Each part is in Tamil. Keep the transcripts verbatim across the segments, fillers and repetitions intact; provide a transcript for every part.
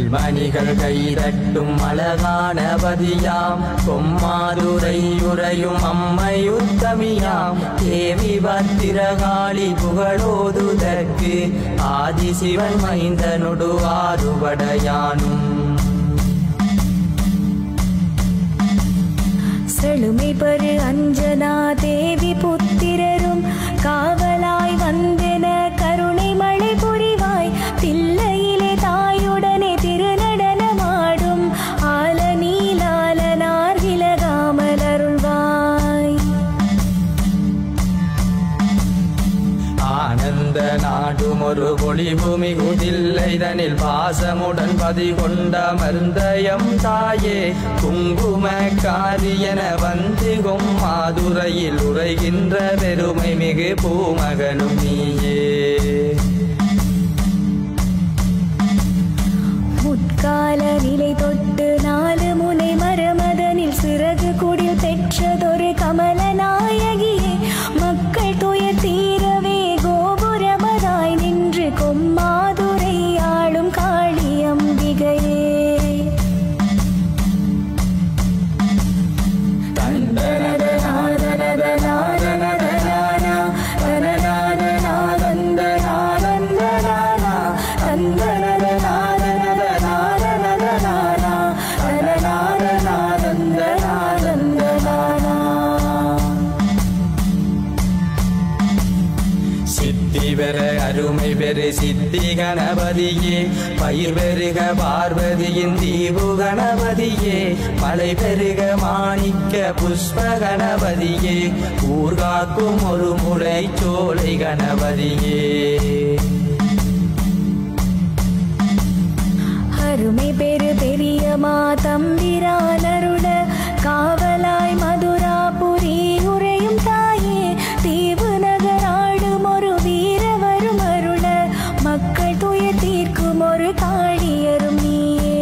மணிகள் கைதட்டும் அழகான பதியாம் கொம்மாதுரை உரையும் அம்மையுத்தமியாம் தேவி பத்திரகாளி புகழோதுதற்கு ஆதிசிவன் மைந்தனொடு ஆறுபடையானும் செழுமை பெரு அஞ்சனா தேவி புத்திரரும் காவலாய் வந்தென கருணை மழை புரிவாய் தில்லையிலே தாயுடனே திருநடனமாடும் ஆல நீலாலனார் விலகாமல் அருள்வாய். ஆனந்த நாடும் ஒரு பொழிவு மிகுதில்லைதனில் பாசமுடன் பதிகொண்ட மருந்தயம் தாயே குங்கும காரியன வந்து கொம்மாதுரையில் உரைகின்ற பெருமை மிகு பூமகனும் நீயே. முற்கால நிலை தொட்டு நாலு முனை மரமதனில் சிறகு குடில் பெற்றதொரு கமல நாயகியே மக்கள் துயர் தீரவே கோபுரமதாய் நின்று கொம்மாதுரை ஆளும் காளி அம்பிகையே. அருமை பெரு சித்தி கணபதியே பயிர் பெருக பார்வதியின் தீபு கணபதியே மலை பெருக மாணிக்க புஷ்ப கணபதியே ஊர்காக்கும் ஒரு முளை சோலை கணபதியே. அருமை பெரு பெரியமா தம்பிரானருட காவலாய் மதுராபுரி உரையும் தாயே தீவு நகராடும் ஒரு வீரவரும் அருள மக்கள் துயர் தீர்க்கும் ஒரு காளியரும் நீயே.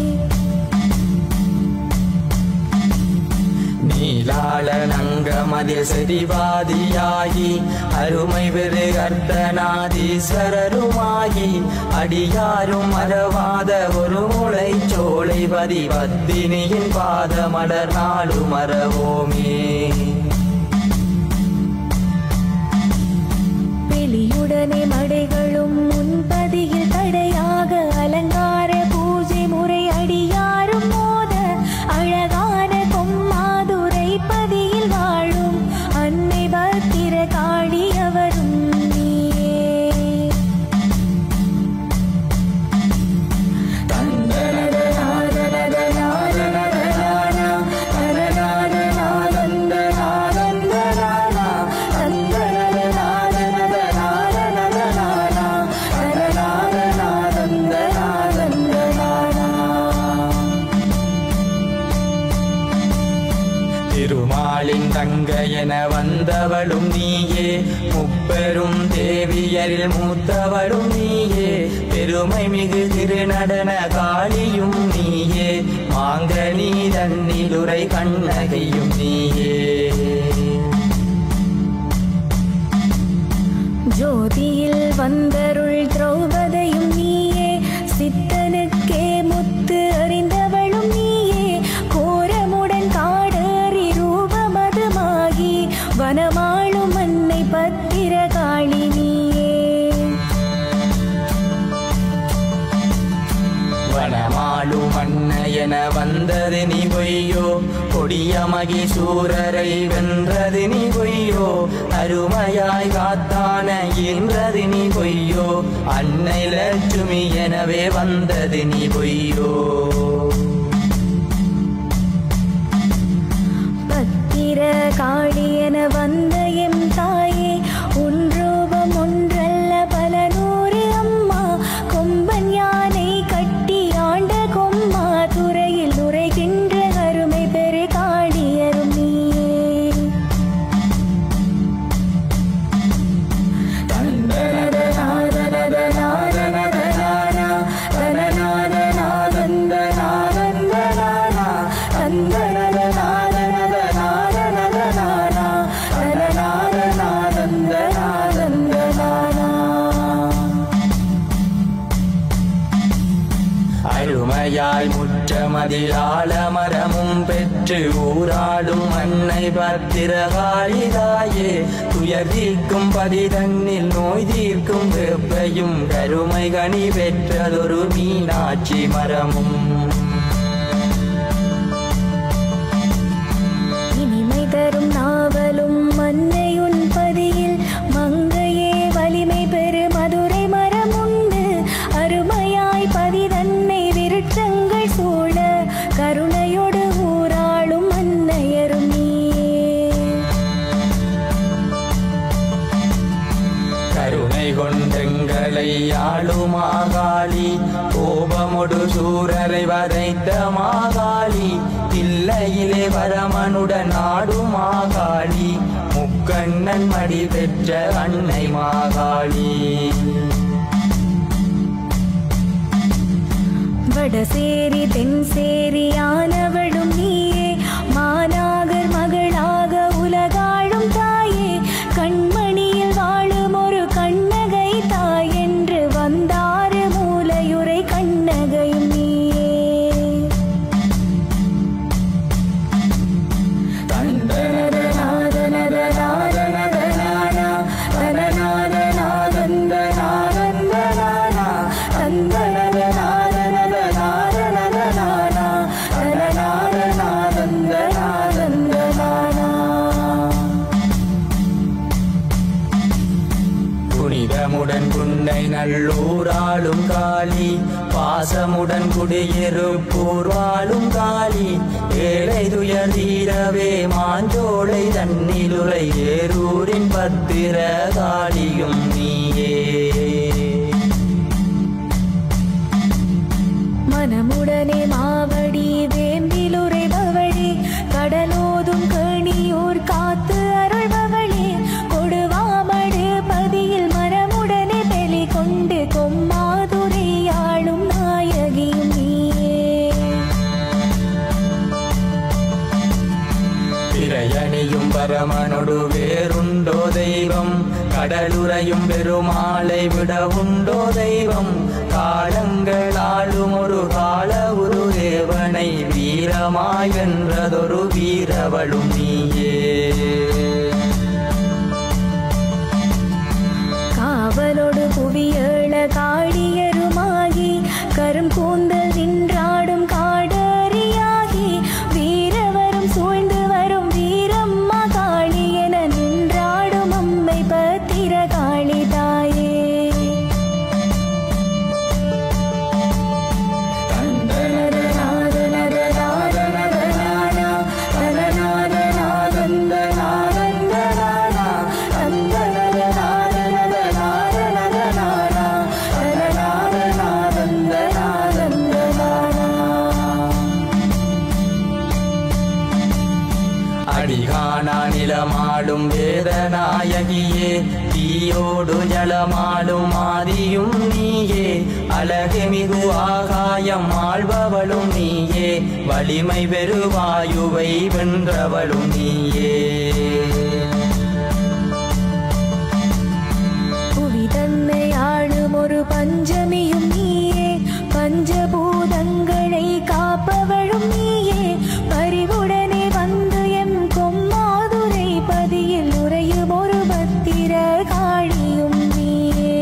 நீலாள நங்கமதில் செடிவாதியாகி அருமை பெரு அர்த்தநாதீஸ்வரருமாகி அடியாரும் மறவாத ஒரு முளை சோலை பதி பத்தினியின் பாத மலர் நாடு மறவோமே. வெளியுடனே மடைகளும் முன்பதியில் தடையாக அலங்கார பூஜை முறை அடியாரும் மோத அழகான கொம்மாதுரை பதியில் வாழும் அன்னை பத்திர காளி அவரும் நீயே. திருமாலின் தங்கையென வந்தவளும் நீயே முப்பெரும் தேவியரில் மூத்தவளும் நீயே பெருமை மிகு திருநடன காளியும் நீயே மாங்கனி தன்னிலுரை கண்ணகையும் நீயே. ஜோதியில் வந்தருள் திரௌபதியும் நீயே சித்தனுக்கே முத்து அறிந்தவளும் நீயே கோரமுடன் காடறி ரூபமதுமாகி வனமாளும் அன்னை பத்திர காளி நீயே. வனமாளும் அன்னையென வந்தது நீ பொய்யோ கொடிய மகிசூரரை வென்றது நீ பொய்யோ அருமையாய் காத்தான என்றது நீ பொய்யோ அன்னை லட்சுமி எனவே வந்தது நீ பொய்யோ. பத்திர காளி என வந்த எம் தாயே உன் ரூபம் ஒன்றல்ல பல நூறு அம்மா கொம்பன் யானை கட்டி ஆண்ட கொம்மா துறையில் உரைகின்ற அருமை பெரு காளியரும் நீயே. தந்தனத அதில் ஆலமரமும் பெற்று ஊராடும் அன்னை பத்திரகாளிதாயே துயர் தீர்க்கும் பதி தன்னில் நோய் தீர்க்கும் வெப்பையும் கருமை கனி பெற்றதொரு மீனாட்சி மரமும் இனிமை தரும் நாவலும் மன்னையுன் பதியில் மங்கையே வலிமை பெரு மதுரை மரம் உண்டு அருமையாய் பதி தன்னை விருட்சங்கள் சூழ கருணையோடு ஊராளும் அன்னையரும் கருணை கொண்டெங்களை ஆளும் மாகாளி கோபமொடு சூரரை வதைத்த மாகாளி தில்லையிலே வரமனுடன் ஆடும் மாகாளி முக்கண்ணன் மடி பெற்ற அன்னை மாகாளி வடசேரி தென்சேரி ஆனவளும் நீயே மாநாகர் மகளாக உலகாளும் தாயே கண்மணியில் வாழும் ஒரு கண்ணகை தாய் என்று வந்தாறு மூலையுரை கண்ணகையும் நீயே தந்தனத நாதனத நாதனத நானா தனநாத நாதந்த நாதந்த நானா தந்தனத நாதனத நாதனத நானா தனநாத நாதந்த நாதந்த நானா புனிதமுடன் குண்டை நல்லூராளும் காளி பாசமுடன் குடியிருப்போர் வாழும் காளி ஏழை துயர் தீரவே மாஞ்சோலை தன்னிலுரை ஏரூரின் பத்திர காளியும் நீயே மனமுடனே மாவடி வேம்பிலுரை பவழி கடலோதும் கணியூர் காத்து அருள்பவளே கொடுவாமடு பதியில் மரமுடனே பெலி கொண்டு கொம்மாதுரை ஆளும் நாயகியும் நீயே திரையணியும் பரமனொடு வேறுண்டோ தெய்வம் கடலுரையும் பெருமாளை விட உண்டோ தெய்வம் காலங்கள் ஆளும் ஒரு கால ஒரு தேவனை வீரமாய் வென்றதொரு வீரவளும் நீயே காவலோடு புவியேள காடியருமாகி கரும் கூந்தல் நின்றாடும் காடறியாகி வீரவரும் சூழ்ந்து வரும் வீரம்மா காளி என நின்றாடும் அம்மை பத்திர காளி தாயே தந்தனத நாதனத நாதனத நானா தனநாத நாதந்த நாதந்த நானா தந்தனத நாதனத நாதனத நானா தனநாத நாதந்த நாதந்த நானா அடிகானா நிலமாடும் வேதநாயகியே தீயோடு ஜலமாடும் ஆதியும் நீயே அழகு மிகு ஆகாயம் ஆள்பவளும் நீயே வலிமை பெருவாயுவை வென்றவளும் நீயே புவி தன்னை ஆளும் ஒரு பஞ்சமியும் நீயே பஞ்சபூதங்களை காப்பவளும் நீயே பரிவுடனே வந்து எம் கொம்மாதுரை பதியில் உறையும் ஒரு பத்திர காளியும் நீயே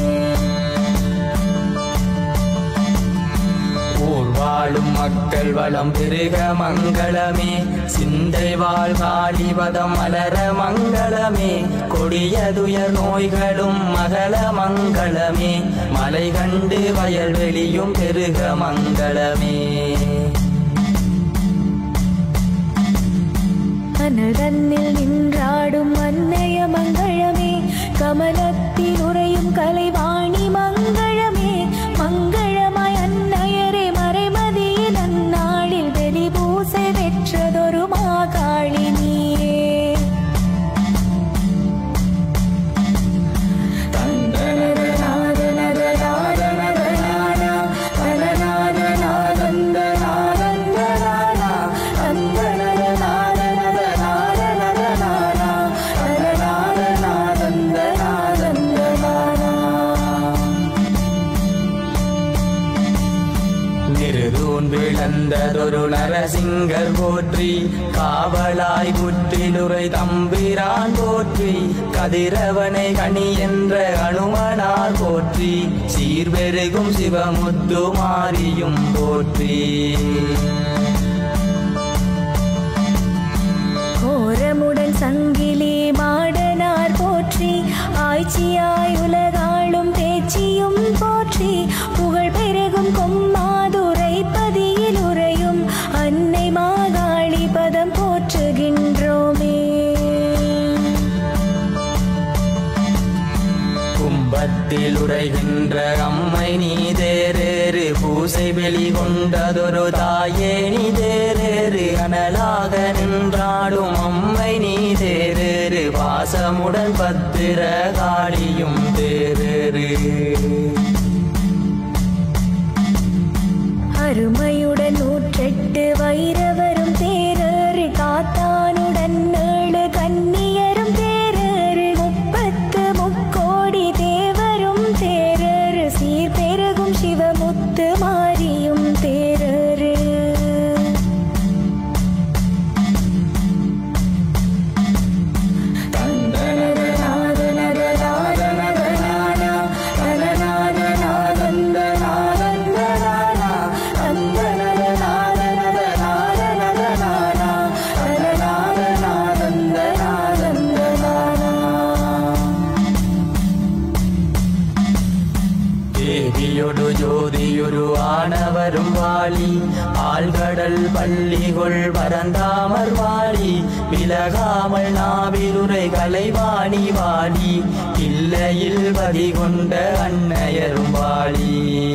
ஊர் வாழும் மக்கள் வளம் பெருக மங்களமே சிந்தை வாழ் காளிபதம் மலர மங்களமே கொடிய துயர் நோய்களும் மகள மங்களமே மலை கண்டு வயல்வெளியும் பெருக மங்களமே அனல் தன்னில் நின்றாடும் அன்னைய மங்களமே கமலத்தில் உறையும் கலைவாணி மங்களமே மங்களமாய் அன்னையரே மறைமதியில் அந்நாளில் வெளி பூசை வெற்றதொரு மாகாளி நீயே தந்தனத நாதனத நாதனத நானா தனநாத நாதந்த நாதந்த நானா தந்தனத நாதனத நாதனத நானா தனநாத நரசிங்கர் போற்றி காவலாய் குற்றிலுரை தம்பிரான் போற்றி கதிரவனை கனி என்ற அனுமனார் போற்றி சீர்பெருகும் சிவமுத்து மாரியும் போற்றி கோரமுடன் சங்கிலி மாடனார் போற்றி ஆய்ச்சியாய் உலகாளும் பேச்சியும் போற்றி புகழ் பெருகும் கொம்மாதுரை பதியில் உரையும் அன்னை மாகாளி பதம் போற்றுகின்றோமே கும்பத்தில் உரைகின்ற அம்மை நீ தேரேறு பூசை வெளி கொண்டதொரு தாயே நீ தேரேறு அனலாக நின்றாடும் அம்மை நீ தேரேறு பாசமுடன் பத்திர காளியும் தேரேறு அருமையுடன் நூற்றெட்டு வைரவரும் தேரேறு காத்தானுடன் ஏழு கன்னியரும் தேரேறு முப்பத்து முக்கோடி தேவரும் தேரேறு சீர் பெருகும் சிவமுத்து மாரியும் தேரேறு ஜோதியுரு ஆனவரும் வாழி ஆழ்கடல் பள்ளிகொள் பரந்தாமர் வாழி விலகாமல் நாவிலுரை கலைவாணி வாழி இல்லையில் பதிகொண்ட அன்னையரும் வாழி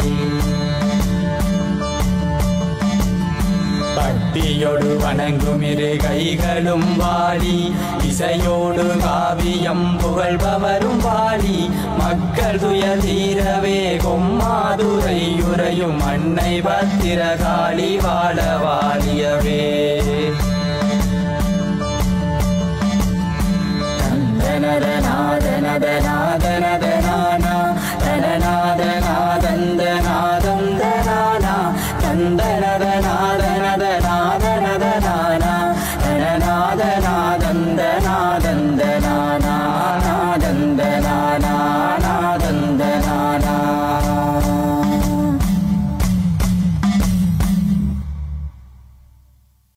பக்தியோடு வணங்கும் இரு கைகளும் வாழி இசையோடு காவியம் புகழ்பவரும் வாழி மக்கள் துயர் தீரவே கொம்மாதுரை உரையும் அன்னை பத்திரகாளி வாழ வாழியவே நந்தனத நாதனத நாதனத